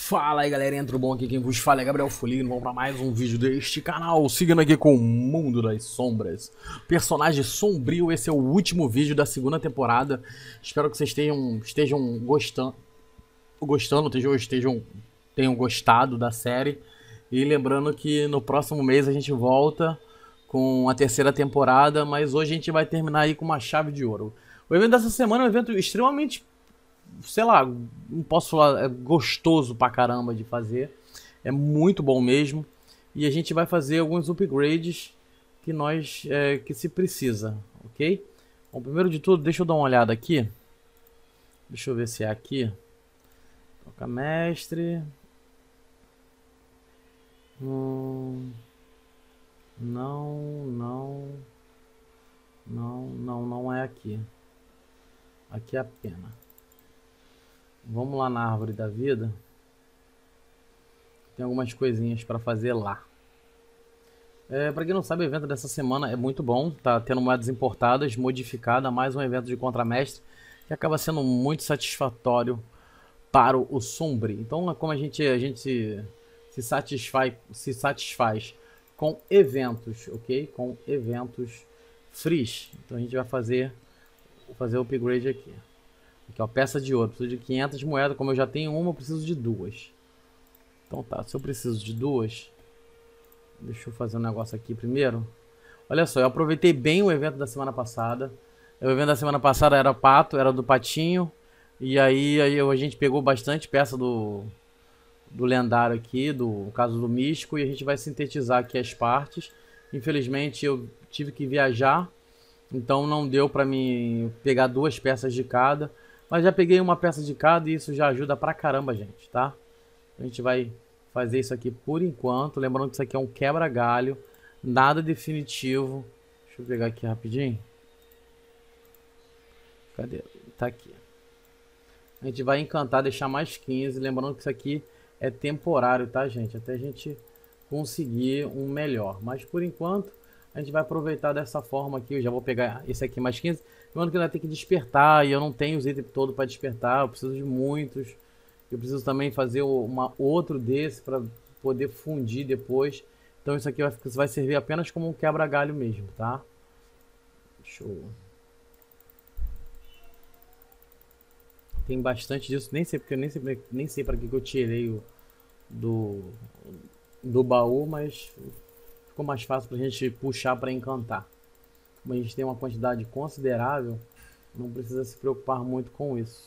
Fala aí galerinha, tudo bom? Aqui quem vos fala é Gabriel Folino. Vamos para mais um vídeo deste canal, seguindo aqui com o Mundo das Sombras. Personagem sombrio, esse é o último vídeo da segunda temporada. Espero que vocês estejam tenham gostado da série. E lembrando que no próximo mês a gente volta com a terceira temporada, mas hoje a gente vai terminar aí com uma chave de ouro. O evento dessa semana é um evento extremamente, sei lá, não posso falar, é gostoso pra caramba de fazer. É muito bom mesmo. E a gente vai fazer alguns upgrades que se precisa, ok? Bom, primeiro de tudo, deixa eu dar uma olhada aqui. Deixa eu ver se é aqui. Troca mestre. Não é aqui. Aqui é a pena. Vamos lá na árvore da vida. Tem algumas coisinhas para fazer lá. Para quem não sabe, o evento dessa semana é muito bom. Tá tendo moedas importadas, modificada, mais um evento de contramestre que acaba sendo muito satisfatório para o sombrio. Então, como a gente se satisfaz com eventos, ok? Com eventos frees. Então a gente vai fazer o upgrade aqui. Aqui, ó, peça de ouro. Preciso de 500 moedas. Como eu já tenho uma, eu preciso de duas. Então tá, se eu preciso de duas, deixa eu fazer um negócio aqui primeiro. Olha só, eu aproveitei bem o evento da semana passada. O evento da semana passada era pato, era do patinho. E aí a gente pegou bastante peça do lendário aqui, no caso do místico. E a gente vai sintetizar aqui as partes. Infelizmente eu tive que viajar, então não deu pra mim pegar duas peças de cada. Mas já peguei uma peça de cada e isso já ajuda pra caramba, gente, tá? A gente vai fazer isso aqui por enquanto. Lembrando que isso aqui é um quebra-galho, nada definitivo. Deixa eu pegar aqui rapidinho. Cadê? Tá aqui. A gente vai encantar, deixar mais 15. Lembrando que isso aqui é temporário, tá, gente? Até a gente conseguir um melhor. Mas por enquanto a gente vai aproveitar dessa forma aqui. Eu já vou pegar esse aqui mais 15. Lembrando que vai ter que despertar e eu não tenho os itens todos para despertar. Eu preciso de muitos. Eu preciso também fazer outro desse para poder fundir depois. Então isso aqui vai servir apenas como um quebra-galho mesmo, tá? Show. Tem bastante disso. Nem sei porque nem sei para que eu tirei do baú, mas ficou mais fácil pra gente puxar para encantar. Como a gente tem uma quantidade considerável, não precisa se preocupar muito com isso.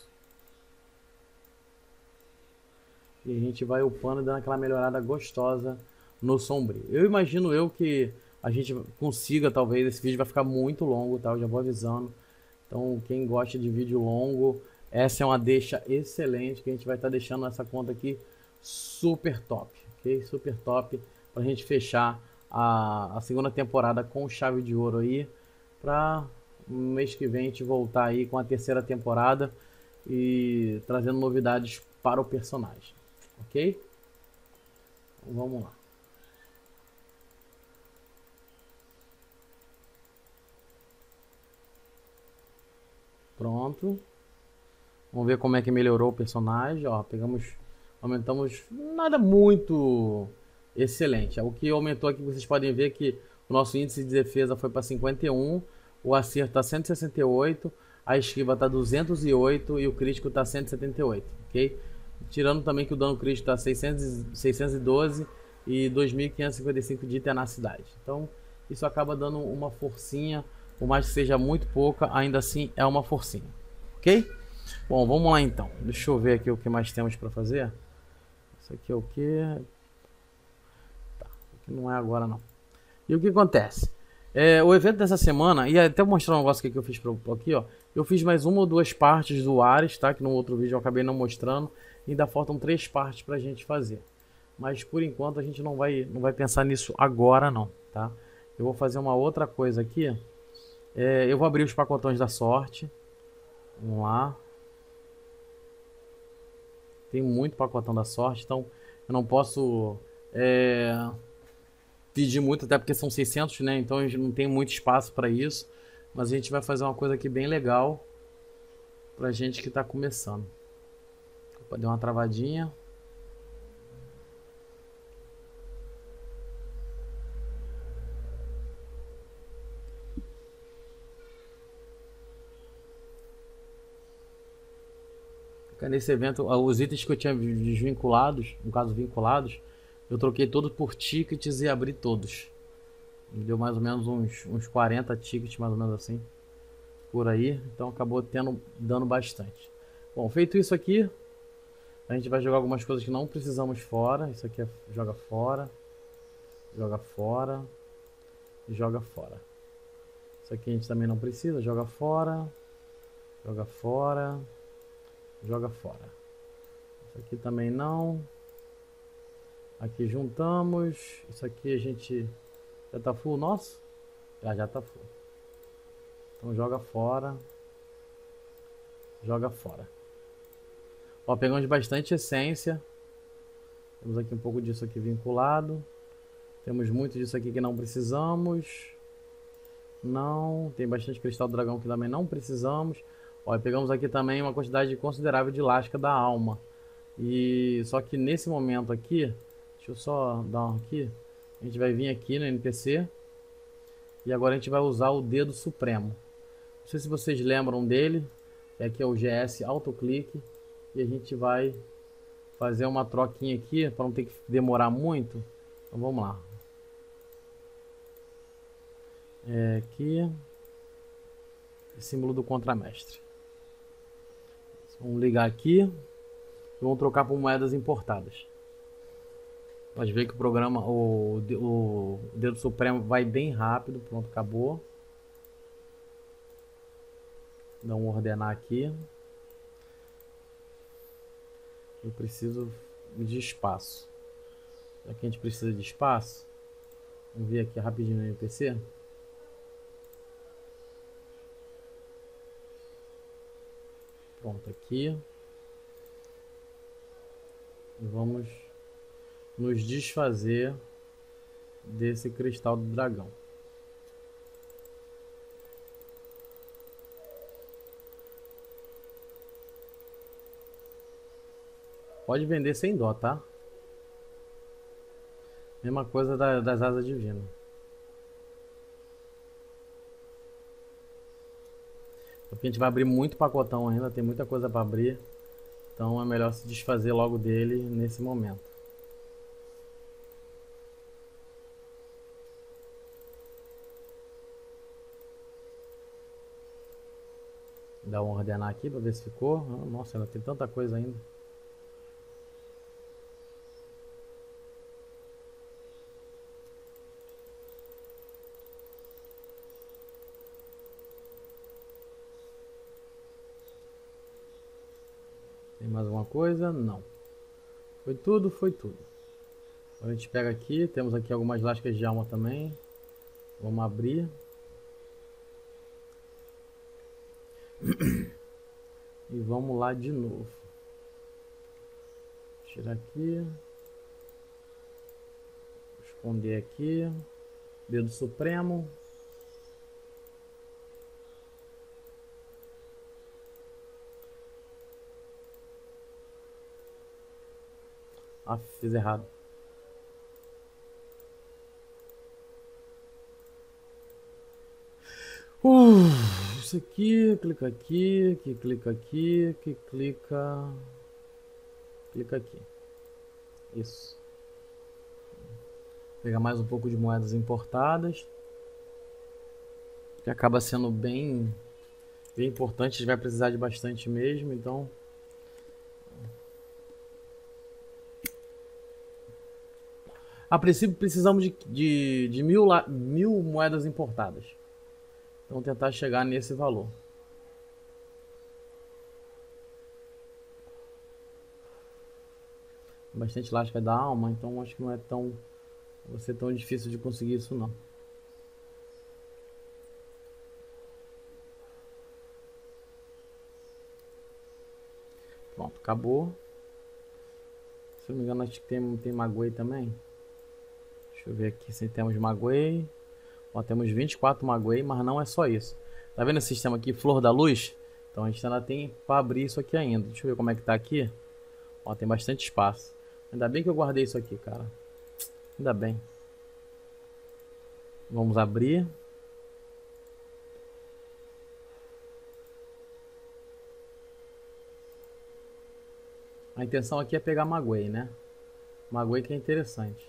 E a gente vai upando e dando aquela melhorada gostosa no sombrio. Eu imagino que a gente consiga, talvez, esse vídeo vai ficar muito longo, tá? Eu já vou avisando. Então, quem gosta de vídeo longo, essa é uma deixa excelente que a gente vai estar deixando nessa conta aqui super top, ok? Super top pra gente fechar a segunda temporada com chave de ouro aí, para no mês que vem a gente voltar aí com a terceira temporada e trazendo novidades para o personagem, ok? Então, vamos lá. Pronto. Vamos ver como é que melhorou o personagem. Ó, aumentamos nada muito excelente. O que aumentou aqui, vocês podem ver que o nosso índice de defesa foi para 51, o acerto está 168, a esquiva está 208 e o crítico está 178, ok? Tirando também que o dano crítico está 612 e 2.555 de tenacidade. Então isso acaba dando uma forcinha, por mais que seja muito pouca, ainda assim é uma forcinha, ok? Bom, vamos lá então. Deixa eu ver aqui o que mais temos para fazer. Isso aqui é o que? Tá, aqui não é agora não. E o que acontece? O evento dessa semana, e até vou mostrar um negócio que eu fiz aqui, ó. Eu fiz mais uma ou duas partes do Ares, tá? Que no outro vídeo eu acabei não mostrando. E ainda faltam 3 partes pra gente fazer. Mas por enquanto a gente não vai pensar nisso agora não, tá? Eu vou fazer uma outra coisa aqui. Eu vou abrir os pacotões da sorte. Vamos lá. Tem muito pacotão da sorte, então eu não posso pedir muito, até porque são 600, né? Então a gente não tem muito espaço para isso. Mas a gente vai fazer uma coisa aqui bem legal pra gente que tá começando. Opa, deu uma travadinha. Nesse evento, os itens que eu tinha desvinculados, no caso vinculados, eu troquei todos por tickets e abri todos. Deu mais ou menos uns 40 tickets, mais ou menos assim, por aí. Então acabou dando bastante. Bom, feito isso aqui, a gente vai jogar algumas coisas que não precisamos fora. Isso aqui joga fora, joga fora, joga fora. Isso aqui a gente também não precisa, joga fora, joga fora, joga fora. Isso aqui também não. Aqui juntamos. Isso aqui a gente já tá full nosso? Já tá full. Então joga fora. Joga fora. Ó, pegamos bastante essência. Temos aqui um pouco disso aqui vinculado. Temos muito disso aqui que não precisamos. Não. Tem bastante cristal do dragão que também não precisamos. Ó, pegamos aqui também uma quantidade considerável de lasca da alma. E só que nesse momento aqui, deixa eu só dar um aqui. A gente vai vir aqui no NPC. E agora a gente vai usar o dedo supremo. Não sei se vocês lembram dele. Aqui é o GS autoclique. E a gente vai fazer uma troquinha aqui para não ter que demorar muito. Então vamos lá. Aqui. Símbolo do contramestre. Vamos ligar aqui. E vamos trocar por moedas importadas. Pode ver que o programa, o dedo supremo vai bem rápido. Pronto, acabou. Vamos ordenar aqui. Eu preciso de espaço. Já que a gente precisa de espaço, vamos ver aqui rapidinho no NPC. Pronto, aqui. E vamos nos desfazer desse cristal do dragão. Pode vender sem dó, tá? Mesma coisa das asas divinas. Porque a gente vai abrir muito pacotão ainda, tem muita coisa para abrir. Então é melhor se desfazer logo dele nesse momento. Dá uma ordenar aqui para ver se ficou. Nossa, ainda tem tanta coisa ainda. Tem mais alguma coisa? Não. Foi tudo, foi tudo. A gente pega aqui, temos aqui algumas lascas de alma também. Vamos abrir. E vamos lá de novo. Tirar aqui. Esconder aqui. Dedo supremo. Ah, fiz errado. Isso aqui, clica aqui, que clica aqui, que clica aqui. Isso. Vou pegar mais um pouco de moedas importadas, que acaba sendo bem importante. A gente vai precisar de bastante mesmo, então. A princípio precisamos de 1000 moedas importadas. Então tentar chegar nesse valor. Bastante lasca da alma, então acho que não é vai ser tão difícil de conseguir isso não. Pronto, acabou. Se eu não me engano, acho que tem maguei também. Deixa eu ver aqui se temos maguei. Ó, temos 24 maguei, mas não é só isso. Tá vendo esse sistema aqui, flor da luz? Então a gente ainda tem para abrir isso aqui ainda. Deixa eu ver como é que tá aqui. Ó, tem bastante espaço. Ainda bem que eu guardei isso aqui, cara. Ainda bem. Vamos abrir. A intenção aqui é pegar Maguei, né? Maguei que é interessante.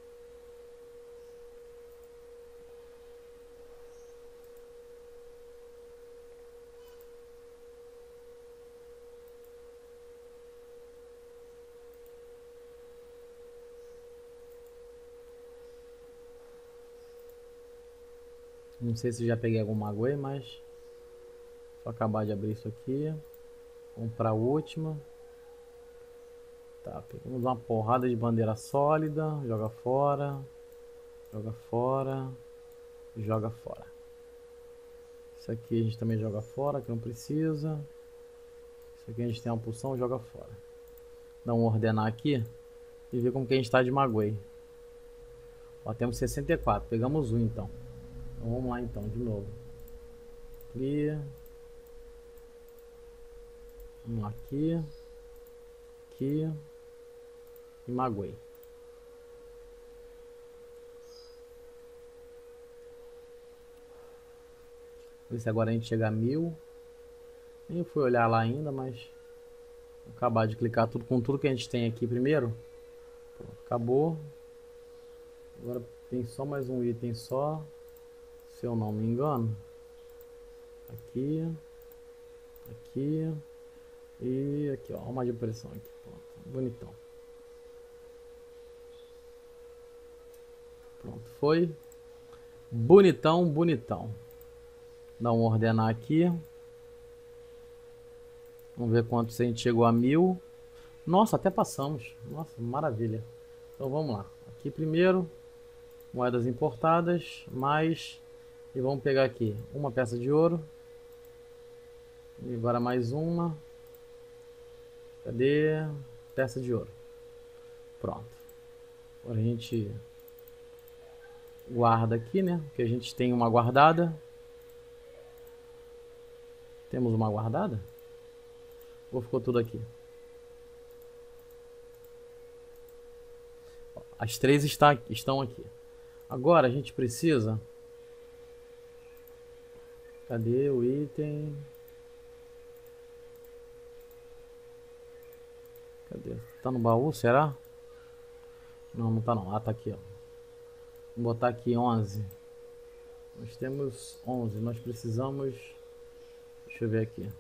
Não sei se já peguei algum Maguei, mas só acabar de abrir isso aqui. Vamos para a última. Tá, pegamos uma porrada de bandeira sólida. Joga fora. Joga fora. Joga fora. Isso aqui a gente também joga fora, que não precisa. Isso aqui a gente tem uma pulsão, joga fora. Dá um ordenar aqui e ver como que a gente está de Maguei. Ó, temos 64. Pegamos um então. Então vamos lá então, de novo. Clear. Vamos lá, aqui. Aqui. E Maguei. Ver se agora a gente chega a 1000. Nem fui olhar lá ainda, mas vou acabar de clicar tudo com tudo que a gente tem aqui primeiro. Pronto, acabou. Agora tem só mais um item só, se eu não me engano. Aqui, aqui e aqui, ó, uma de pressão aqui. Pronto, bonitão. Pronto, foi bonitão, bonitão. Dá um ordenar aqui. Vamos ver quanto se a gente chegou a 1000. Nossa, até passamos. Nossa, maravilha. Então vamos lá. Aqui primeiro, moedas importadas, mais. E vamos pegar aqui uma peça de ouro. E agora mais uma. Cadê? Peça de ouro. Pronto. Agora a gente guarda aqui, né? Que a gente tem uma guardada. Temos uma guardada? Ou ficou tudo aqui? As três estão aqui. Agora a gente precisa... Cadê o item? Cadê? Tá no baú, será? Não, não tá não. Ah, tá aqui, ó. Vou botar aqui 11. Nós temos 11. Nós precisamos... Deixa eu ver aqui.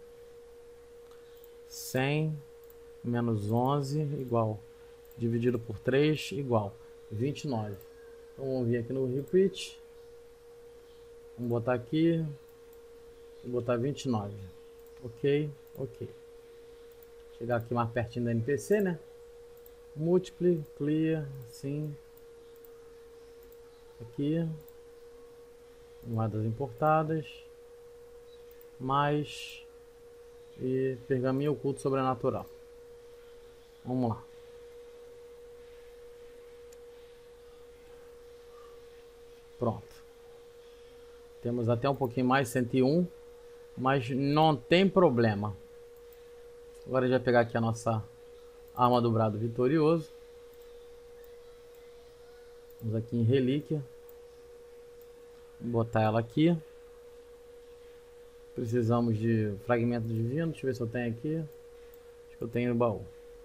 100 menos 11 igual. Dividido por 3 igual. 29. Então vamos vir aqui no repeat. Vamos botar aqui. Vou botar 29. Ok, ok. Chegar aqui mais pertinho da NPC, né? Multiply, clear, sim. Aqui. Moedas importadas. Mais. E pergaminho oculto sobrenatural. Vamos lá. Pronto. Temos até um pouquinho mais, 101. Mas não tem problema. Agora a gente vai pegar aqui a nossa arma do brado vitorioso. Vamos aqui em relíquia. Vou botar ela aqui. Precisamos de fragmento divino. Deixa eu ver se eu tenho aqui. Acho que eu tenho no baú.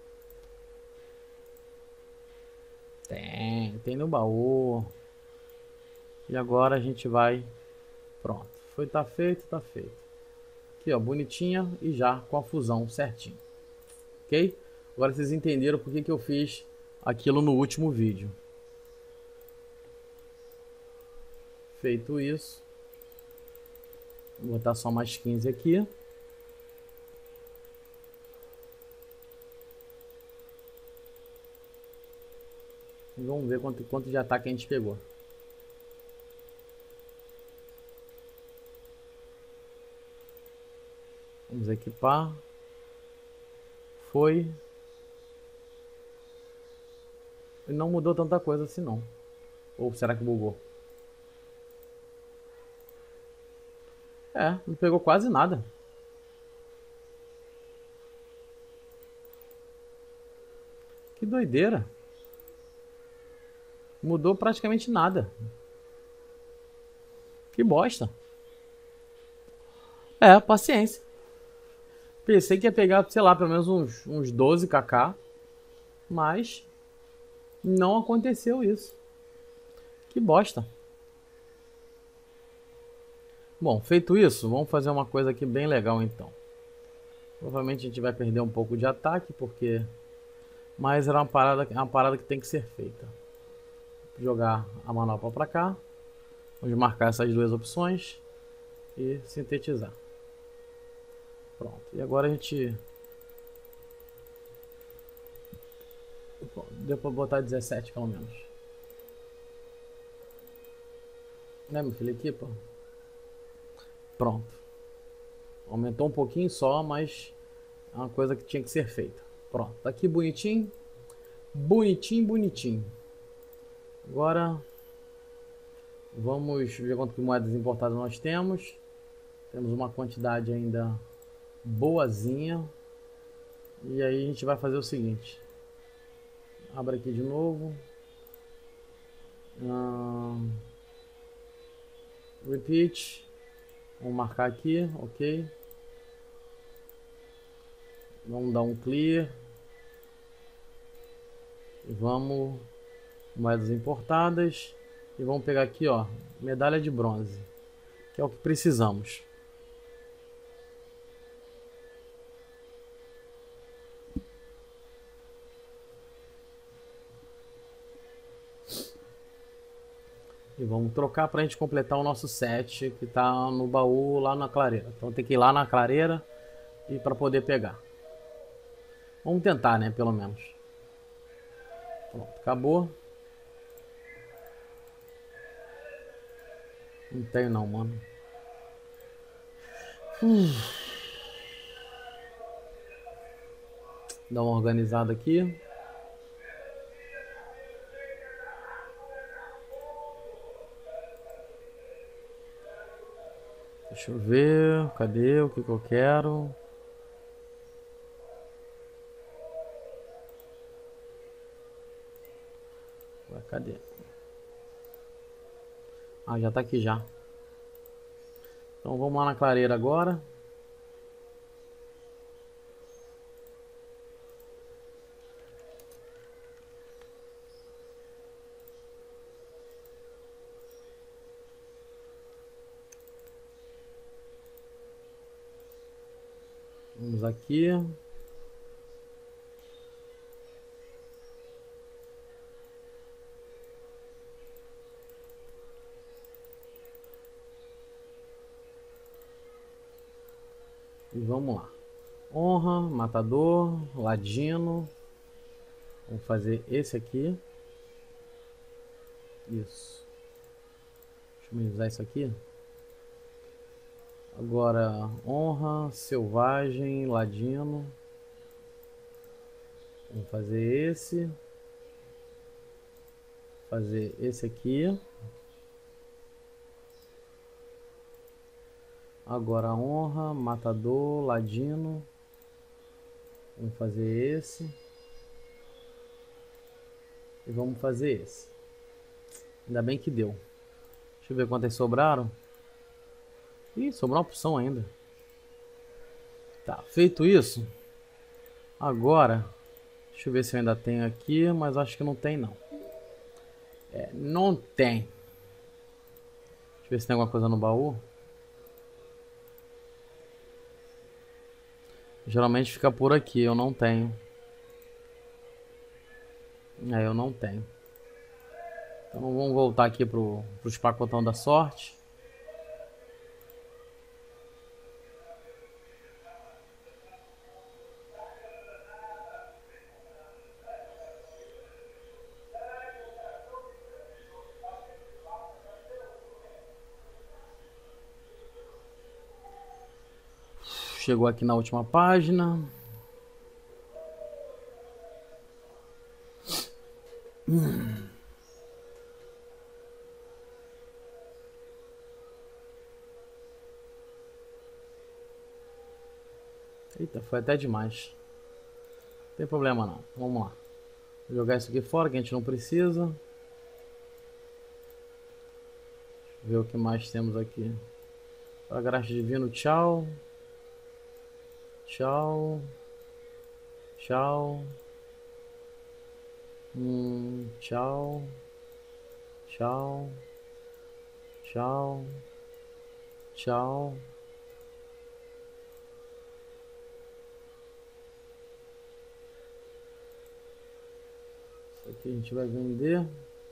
Tem no baú. E agora a gente vai. Pronto. Tá feito, tá feito. Aqui, ó, bonitinha e já com a fusão certinho. Ok? Agora vocês entenderam por que eu fiz aquilo no último vídeo. Feito isso. Vou botar só mais 15 aqui. E vamos ver quanto de ataque a gente pegou. Vamos equipar. Foi. E não mudou tanta coisa assim não. Ou será que bugou? É, não pegou quase nada. Que doideira. Mudou praticamente nada. Que bosta. É, paciência. Pensei que ia pegar, sei lá, pelo menos uns 12 kk, mas não aconteceu isso. Que bosta. Bom, feito isso, vamos fazer uma coisa aqui bem legal então. Provavelmente a gente vai perder um pouco de ataque, porque... Mas era uma parada que tem que ser feita. Jogar a manopla para cá. Vamos marcar essas duas opções. E sintetizar. Pronto. E agora a gente... Deu pra botar 17 pelo menos. Né, meu filho? Aqui, pô. Pronto. Aumentou um pouquinho só, mas é uma coisa que tinha que ser feita. Pronto. Tá aqui bonitinho. Bonitinho, bonitinho. Agora vamos ver quanto que moedas importadas nós temos. Temos uma quantidade ainda boazinha. E aí a gente vai fazer o seguinte. Abre aqui de novo. Repeat. Vamos marcar aqui, ok. Vamos dar um clear. E vamos... Moedas importadas. E vamos pegar aqui, ó, medalha de bronze, que é o que precisamos. E vamos trocar pra gente completar o nosso set que tá no baú lá na clareira. Então tem que ir lá na clareira e para poder pegar. Vamos tentar, né, pelo menos. Pronto, acabou. Não tenho não, mano. Dá uma organizada aqui. Deixa eu ver, cadê o que eu quero? Ué, cadê? Ah, já tá aqui já. Então vamos lá na clareira agora. Vamos aqui. E vamos lá. Honra, matador, ladino. Vamos fazer esse aqui. Isso. Deixa eu usar isso aqui. Agora, honra, selvagem, ladino. Vamos fazer esse. Fazer esse aqui. Agora, honra, matador, ladino. Vamos fazer esse. E vamos fazer esse. Ainda bem que deu. Deixa eu ver quantas sobraram. Ih, sobrou uma opção ainda. Tá, feito isso. Agora, deixa eu ver se eu ainda tenho aqui, mas acho que não tem não. É, não tem. Deixa eu ver se tem alguma coisa no baú. Geralmente fica por aqui, eu não tenho. É, eu não tenho. Então vamos voltar aqui pros pacotão da sorte. Chegou aqui na última página. Eita, foi até demais. Não tem problema não. Vamos lá. Vou jogar isso aqui fora que a gente não precisa. Deixa eu ver o que mais temos aqui. Para graxa divino, tchau. Tchau. Tchau. Tchau. Tchau. Tchau. Tchau. Isso aqui a gente vai vender.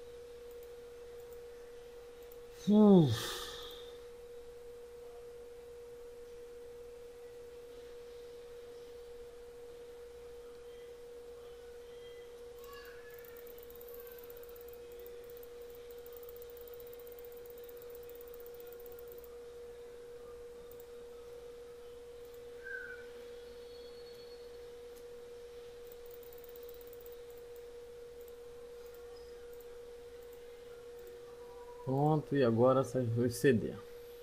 Pronto, e agora essas duas CD.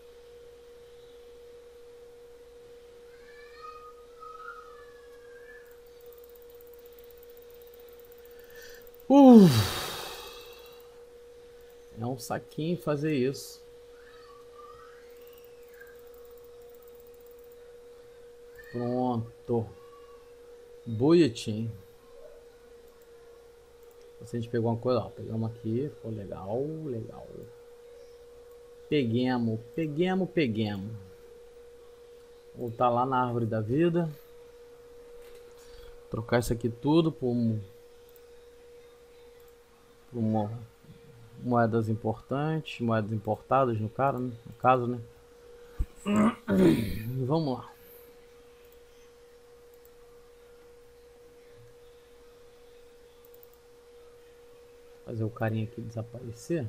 É um saquinho fazer isso. Pronto. Bonitinho. Se a gente pegou uma coisa, ó, pegamos aqui, ficou legal, legal. Peguemos. Voltar lá na árvore da vida. Trocar isso aqui tudo por moedas importantes, moedas importadas no caso, né? Vamos lá. Fazer o carinha aqui desaparecer.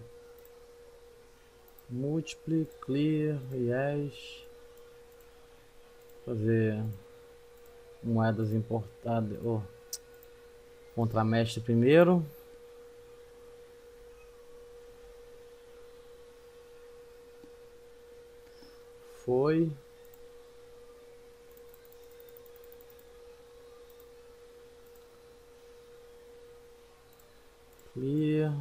Multiply, clear, yes. Fazer moedas importadas. Contramestre primeiro. Foi. Clear.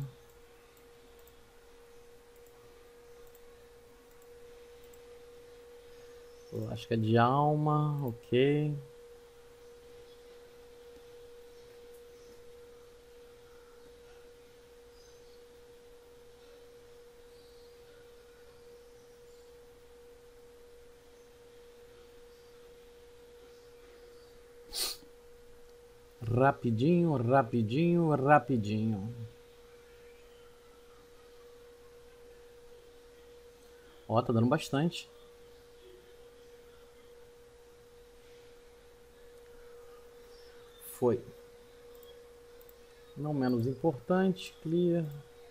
Eu acho que é de alma, ok. Rapidinho. Ó, tá dando bastante. Foi. Não menos importante, clear.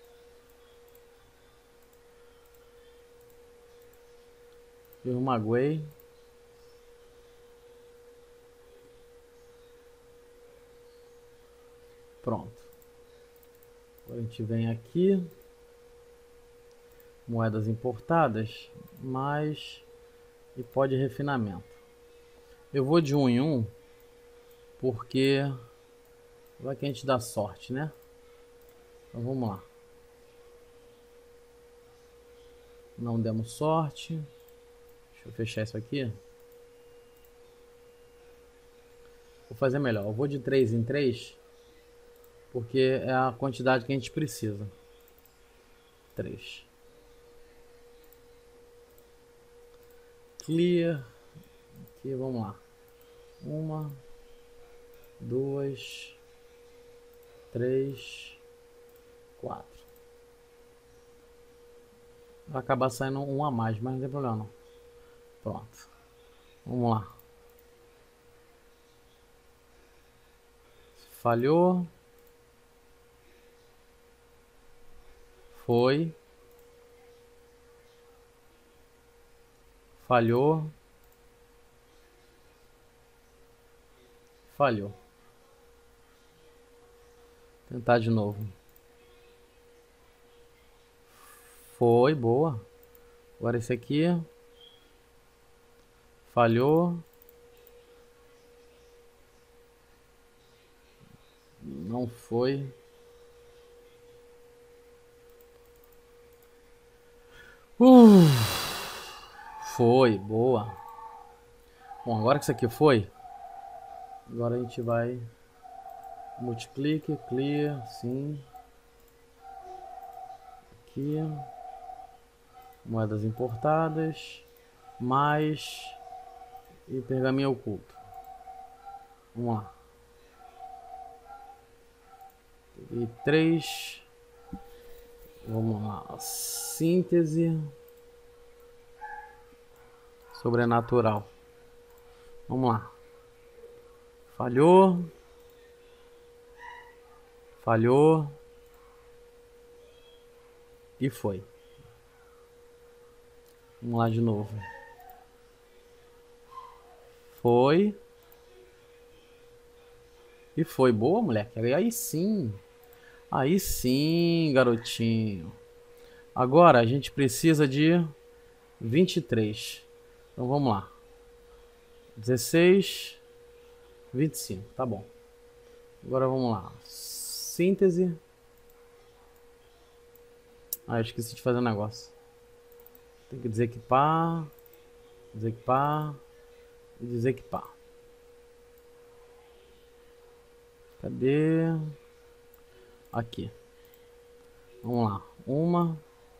Eu magoei. Pronto. Agora a gente vem aqui. Moedas importadas, mais e pó de refinamento. Eu vou de 1 em 1, porque vai que a gente dá sorte, né? Então vamos lá. Não demos sorte. Deixa eu fechar isso aqui. Vou fazer melhor. Eu vou de 3 em 3, porque é a quantidade que a gente precisa. 3. Clear. Aqui, vamos lá. 1, 2, 3, 4. Vai acabar saindo um a mais, mas não tem problema não. Pronto. Vamos lá. Falhou. Foi. Falhou. Falhou. Tentar de novo. Foi, boa. Agora esse aqui. Falhou. Não foi. Foi, boa. Bom, agora que isso aqui foi, Agora a gente vai multiclique, clear, sim. Aqui, moedas importadas, mais e pergaminho oculto. Vamos lá. E 3. Vamos lá. Síntese sobrenatural. Vamos lá. Falhou. Falhou. E foi. Vamos lá de novo. Foi. E foi. Boa, moleque. Aí sim. Aí sim, garotinho. Agora a gente precisa de 23. Então vamos lá. 16, 25. Tá bom. Agora vamos lá. Síntese. Ah, eu esqueci de fazer um negócio. Tem que desequipar. Desequipar. E desequipar. Cadê? Aqui. Vamos lá. 1,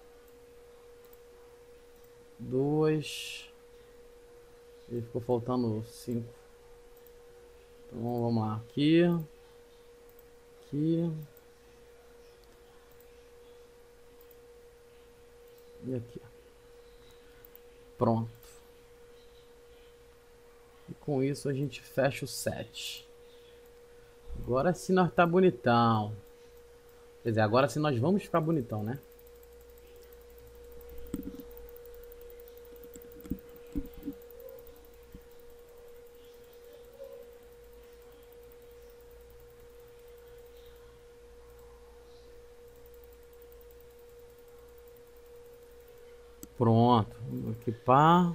2. E ficou faltando 5. Então vamos lá. Aqui. Aqui. E aqui. Pronto. E com isso a gente fecha o set. Agora sim nós tá bonitão. Quer dizer, agora sim nós vamos ficar bonitão, né? Pronto. Vamos equipar.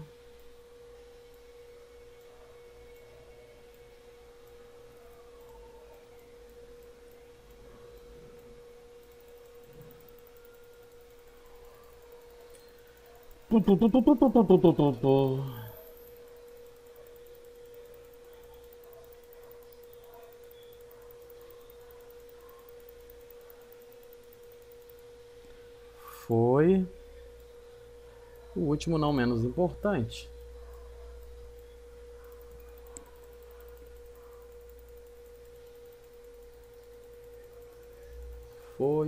Foi. O último não menos importante. Foi.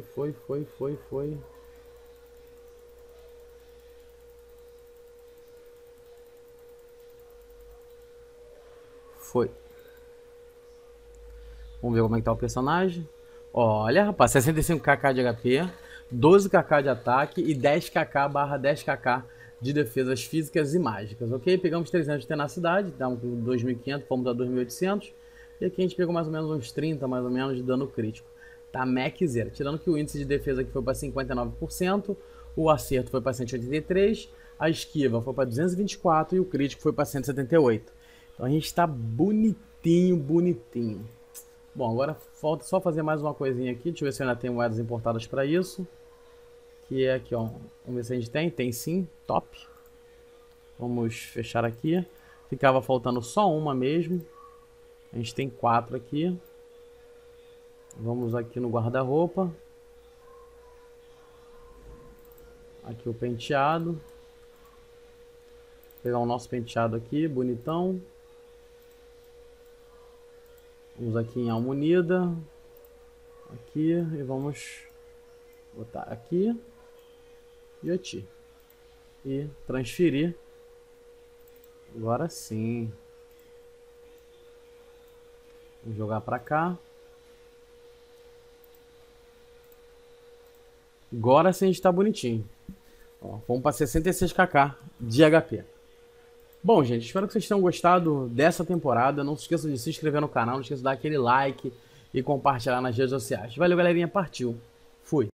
Foi. Vamos ver como é que tá o personagem. Olha, rapaz, 65kk de HP, 12kk de ataque e 10kk barra 10kk de defesas físicas e mágicas, ok? Pegamos 300 de tenacidade, dá um 2.500, fomos a 2.800. E aqui a gente pegou mais ou menos uns 30, mais ou menos, de dano crítico. Tá Mac zero. Tirando que o índice de defesa aqui foi para 59%, o acerto foi para 183%, a esquiva foi para 224% e o crítico foi para 178%. Então a gente tá bonitinho, bonitinho. Bom, agora falta só fazer mais uma coisinha aqui. Deixa eu ver se eu ainda tenho moedas importadas para isso. Que é aqui, ó. Vamos ver se a gente tem. Tem sim. Top. Vamos fechar aqui. Ficava faltando só uma mesmo. A gente tem 4 aqui. Vamos aqui no guarda-roupa. Aqui o penteado. Vou pegar o nosso penteado aqui, bonitão. Vamos aqui em alma unida. Aqui e vamos botar aqui e aqui. E transferir. Agora sim. Vamos jogar para cá. Agora sim a gente tá bonitinho. Ó, vamos para 66kk de HP. Bom, gente, espero que vocês tenham gostado dessa temporada. Não se esqueçam de se inscrever no canal, não esqueçam de dar aquele like e compartilhar nas redes sociais. Valeu, galerinha. Partiu. Fui.